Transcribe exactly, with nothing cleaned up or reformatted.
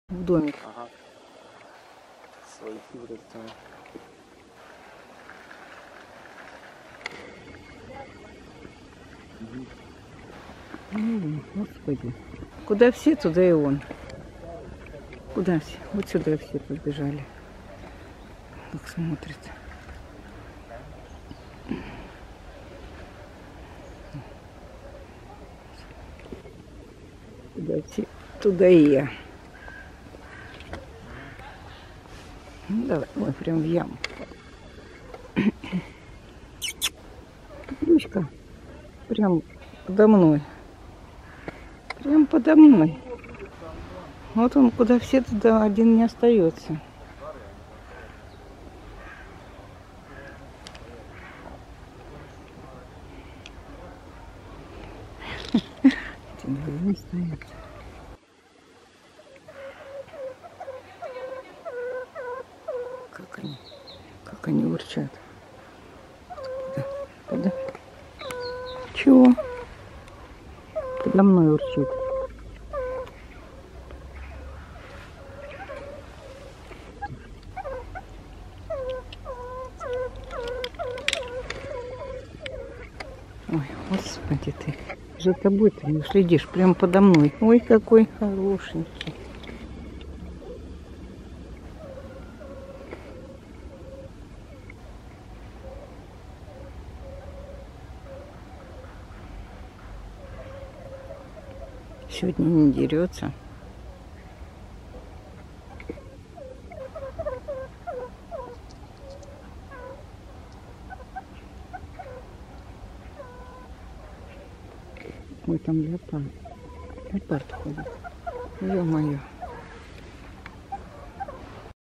В домик. Ага. Свои вырастают. Ой, господи. Куда все, туда и он. Куда все? Вот сюда все побежали. Как смотрят. Куда все, туда и я. Ну, давай, ой, прям в яму. Ключка прям подо мной. Прям подо мной. Вот он, куда все, туда один не остается. Эти двое стоят. Как они, как они урчат. Куда? Куда? Чего? Подо мной урчит. Ой, господи ты. За тобой ты не следишь, прям подо мной. Ой, какой хорошенький. Сегодня не дерется. Ой, там леопард. Леопард ходит. Ё-моё.